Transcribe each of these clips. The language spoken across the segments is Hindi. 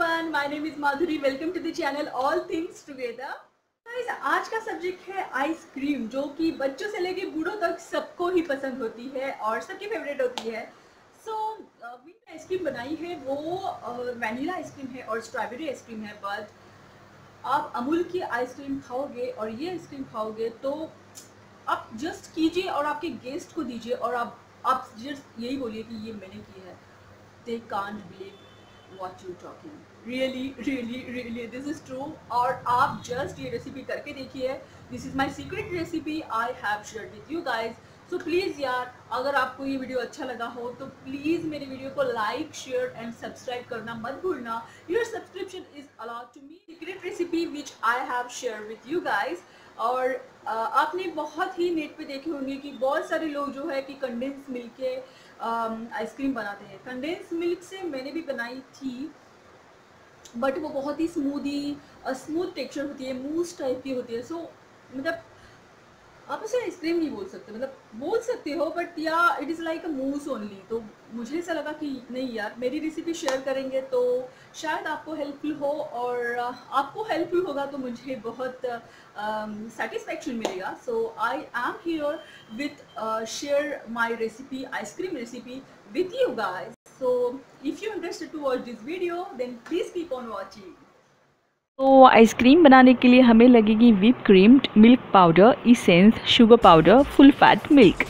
everyone, my name is Madhuri. Welcome to the channel All Things Together. Guys, आज का सब्जेक्ट है आइसक्रीम, जो कि बच्चों से लेके बूढ़ों तक सबको ही पसंद होती है और सबकी फेवरेट होती है। मैंने आइसक्रीम बनाई है वो वैनिला आइसक्रीम है और स्ट्रॉबेरी आइसक्रीम है। बट आप अमूल की आइसक्रीम खाओगे और ये आइसक्रीम खाओगे तो आप जस्ट कीजिए और आपके गेस्ट को दीजिए और आप जस्ट यही बोलिए कि ये मैंने की है। They can't believe what you talking. Really, this is true. और आप just ये रेसिपी करके देखिए। This is my secret recipe I have shared with you guys. So please यार, अगर आपको ये वीडियो अच्छा लगा हो तो प्लीज़ मेरे वीडियो को लाइक, शेयर एंड सब्सक्राइब करना मत भूलना। Your subscription is allowed to me. Secret recipe which I have shared with you guys. और आपने बहुत ही नेट पे देखे होंगे कि बहुत सारे लोग जो है कि कंडेंस मिल्क के आइसक्रीम बनाते हैं। कंडेंस मिल्क से मैंने भी बनाई थी, बट वो बहुत ही स्मूथ टेक्सचर होती है, मूस टाइप की होती है। मतलब आप उसे आइसक्रीम नहीं बोल सकते, मतलब बोल सकते हो but yeah it is like a mousse only. तो मुझे ऐसा लगा कि नहीं यार, मेरी रेसिपी शेयर करेंगे तो शायद आपको हेल्पफुल हो, और आपको हेल्पफुल होगा तो मुझे बहुत सेटिस्फैक्शन मिलेगा। So I am here with share my recipe, ice cream recipe with you guys. So if you interested to watch this video then please keep on watching. तो आइसक्रीम बनाने के लिए हमें लगेगी whip cream, milk powder, essence, sugar powder, full fat milk.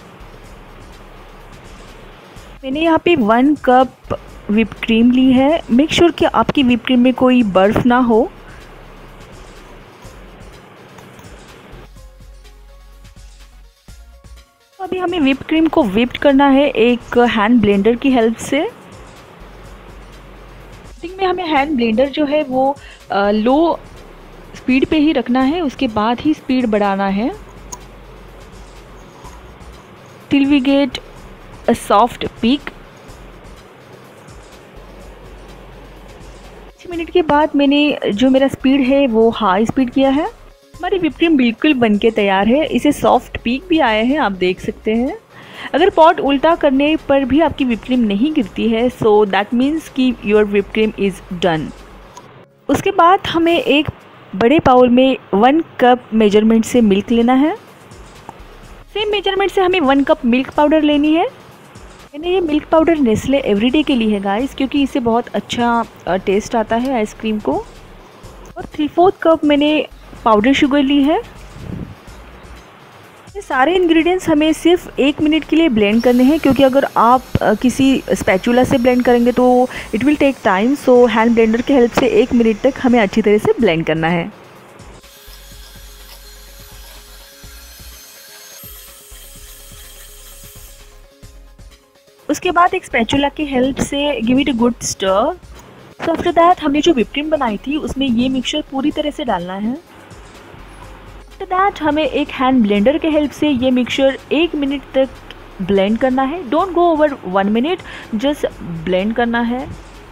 मैंने यहाँ पे 1 कप व्हिप क्रीम ली है। मेक श्योर कि आपकी व्हिप क्रीम में कोई बर्फ़ ना हो। तो अभी हमें व्हिप क्रीम को व्हिप करना है एक हैंड ब्लेंडर की हेल्प से। में हमें हैंड ब्लेंडर जो है वो लो स्पीड पे ही रखना है, उसके बाद ही स्पीड बढ़ाना है till we get a soft peak. 6 minute के बाद मैंने जो मेरा स्पीड है वो हाई स्पीड किया है। हमारी व्हिप क्रीम बिल्कुल बनके तैयार है। इसे सॉफ्ट पीक भी आए हैं, आप देख सकते हैं। अगर पॉट उल्टा करने पर भी आपकी व्हिप क्रीम नहीं गिरती है सो दैट मीन्स कि your whip cream is done. उसके बाद हमें एक बड़े बाउल में 1 कप मेजरमेंट से मिल्क लेना है। सेम मेजरमेंट से हमें 1 कप मिल्क पाउडर लेनी है। मैंने ये मिल्क पाउडर नेस्ले एवरीडे के लिए है गाइस, क्योंकि इससे बहुत अच्छा टेस्ट आता है आइसक्रीम को। और 3/4 कप मैंने पाउडर शुगर ली है। ये सारे इंग्रेडिएंट्स हमें सिर्फ 1 मिनट के लिए ब्लेंड करने हैं, क्योंकि अगर आप किसी स्पैचुला से ब्लेंड करेंगे तो it will take time. So hand blender की हेल्प से 1 मिनट तक हमें अच्छी तरह से ब्लेंड करना है। उसके बाद एक स्पैचुला की हेल्प से give it a good stir. So after that हमने जो व्हिप क्रीम बनाई थी उसमें ये मिक्सचर पूरी तरह से डालना है। आफ्टर दैट हमें एक हैंड ब्लेंडर के हेल्प से ये मिक्सचर 1 मिनट तक ब्लेंड करना है। Don't go over 1 minute, just blend करना है।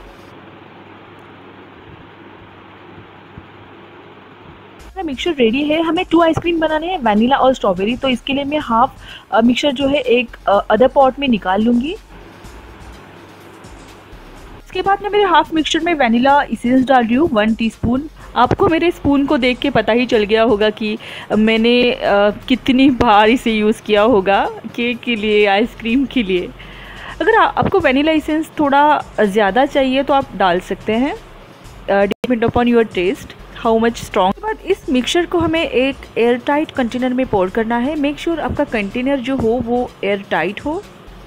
मिक्सचर रेडी है। हमें 2 आइसक्रीम बनाने हैं, वैनिला और स्ट्रॉबेरी। तो इसके लिए मैं हाफ मिक्सचर जो है एक अदर पॉट में निकाल लूँगी। इसके बाद मैं मेरे हाफ मिक्सचर में वैनिला इसेंस डाल रही हूँ 1 टीस्पून। आपको मेरे स्पून को देख के पता ही चल गया होगा कि मैंने कितनी बार इसे यूज़ किया होगा केक के लिए, आइसक्रीम के लिए। अगर आपको वैनिला इसेंस थोड़ा ज़्यादा चाहिए तो आप डाल सकते हैं, depend upon your taste how much strong. उसके बाद इस मिक्सचर को हमें एक एयर टाइट कंटेनर में पोर करना है। मेक श्योर आपका कंटेनर जो हो वो एयर टाइट हो।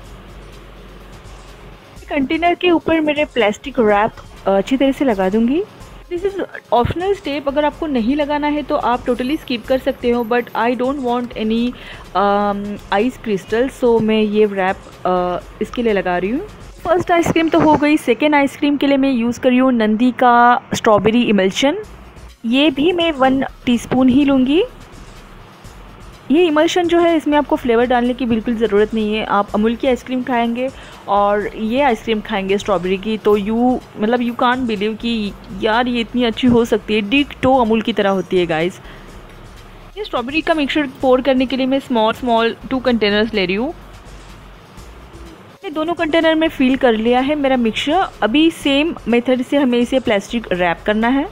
कंटेनर के ऊपर मेरे प्लास्टिक रैप अच्छी तरह से लगा दूंगी। दिस इज़ ऑप्शनल स्टेप, अगर आपको नहीं लगाना है तो आप टोटली स्किप कर सकते हो, but I don't want any ice crystal, so मैं ये रैप इसके लिए लगा रही हूँ। फर्स्ट आइसक्रीम तो हो गई। सेकेंड आइसक्रीम के लिए मैं यूज़ कर रही हूँ नंदी का स्ट्रॉबेरी इमल्शन। ये भी मैं 1 टीस्पून ही लूँगी। ये इमल्शन जो है इसमें आपको फ्लेवर डालने की बिल्कुल ज़रूरत नहीं है। आप अमूल की आइसक्रीम खाएंगे और ये आइसक्रीम खाएंगे स्ट्रॉबेरी की, तो यू कांट बिलीव कि यार ये इतनी अच्छी हो सकती है। डिक्टो अमूल की तरह होती है गाइस। ये स्ट्रॉबेरी का मिक्सचर पोर करने के लिए मैं स्मॉल 2 कंटेनर्स ले रही हूँ। ये दोनों कंटेनर में फिल कर लिया है मेरा मिक्सचर। अभी सेम मेथड से हमें इसे प्लास्टिक रैप करना है।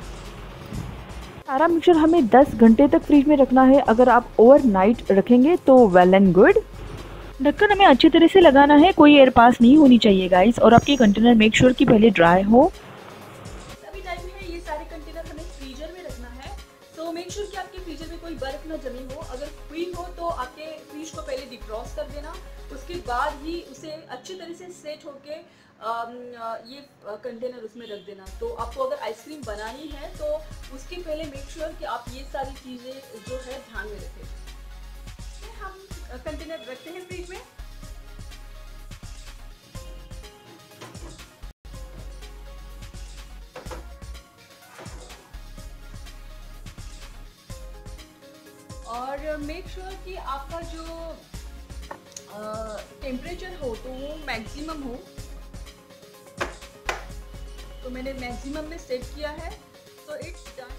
सारा मिक्सचर हमें 10 घंटे तक फ्रिज में रखना है। अगर आप ओवरनाइट रखेंगे तो वेल एंड गुड। ढक्कन हमें अच्छी तरह से लगाना है, कोई एयर पास नहीं होनी चाहिए गाइस। और आपके कंटेनर मेक श्योर कि पहले ड्राई हो। अभी टाइम है ये सारे कंटेनर हमें फ्रीजर में रखना है, तो मेक श्योर कि आपके फ्रीजर में कोई बर्फ ना जमी हो। अगर फ्री हो तो आपके फ्रीज को पहले डिफ्रॉस्ट कर देना, उसके बाद ही उसे अच्छी तरह से सेट होके ये कंटेनर उसमें रख देना। तो आपको अगर आइसक्रीम बनानी है तो उसके पहले मेक श्योर कि आप ये सारी चीज़ें जो है ध्यान में रखें। हम कंटेनर रखते हैं फ्रिज में। और मेक श्योर कि आपका जो टेम्परेचर हो तो वो मैक्सिमम हो। तो मैंने मैक्सिमम में सेट किया है, तो इट्स डन।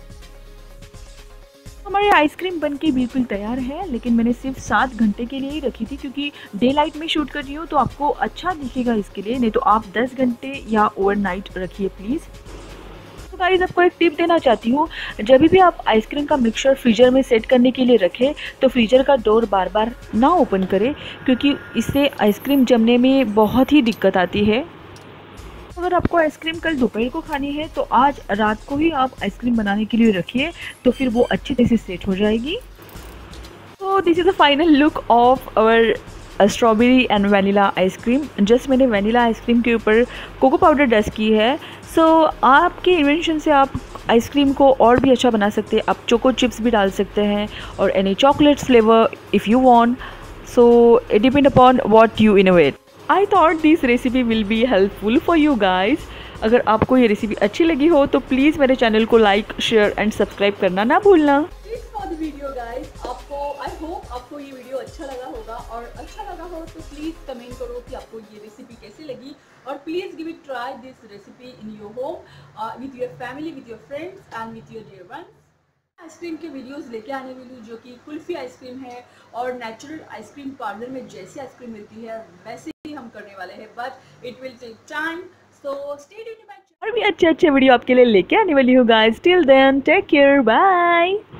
हमारी आइसक्रीम बनके बिल्कुल तैयार है, लेकिन मैंने सिर्फ 7 घंटे के लिए ही रखी थी क्योंकि डे लाइट में शूट कर रही हूँ तो आपको अच्छा दिखेगा इसके लिए। नहीं तो आप 10 घंटे या ओवरनाइट रखिए प्लीज़। तो गाइस आपको एक टिप देना चाहती हूँ, जब भी आप आइसक्रीम का मिक्सचर फ्रीजर में सेट करने के लिए रखें तो फ्रीजर का डोर बार बार ना ओपन करें, क्योंकि इससे आइसक्रीम जमने में बहुत ही दिक्कत आती है। अगर आपको आइसक्रीम कल दोपहर को खानी है तो आज रात को ही आप आइसक्रीम बनाने के लिए रखिए, तो फिर वो अच्छी तरह से सेट हो जाएगी। तो this is the final look of our strawberry and vanilla ice cream. Just मैंने वनीला आइसक्रीम के ऊपर कोको पाउडर डस्ट की है। सो आपके इन्वेंशन से आप आइसक्रीम को और भी अच्छा बना सकते हैं। आप चोको चिप्स भी डाल सकते हैं और any chocolate flavour if you want. So it depend upon what you innovate. I thought this recipe will be helpful for you guys. अगर आपको ये रेसिपी अच्छी लगी हो तो प्लीज़ मेरे चैनल को लाइक शेयर एंड सब्सक्राइब करना ना भूलना। वीडियो गाइस, आपको आई होप आपको ये वीडियो अच्छा लगा होगा, और अच्छा लगा हो तो प्लीज़ कमेंट करो कि आपको ये रेसिपी कैसी लगी, और please give it try this recipe in your home with your family, with your friends and with your dear ones. Ice cream के वीडियोस लेके आने वाली हूँ जो कि कुल्फ़ी आइसक्रीम है, और नेचुरल आइसक्रीम पार्लर में जैसी आइसक्रीम मिलती है वैसे ही हम करने वाले हैं, but it will take time. So stay tuned. और भी अच्छे वीडियो आपके लिए लेके आने वाली हूँ guys. Till then take care, bye.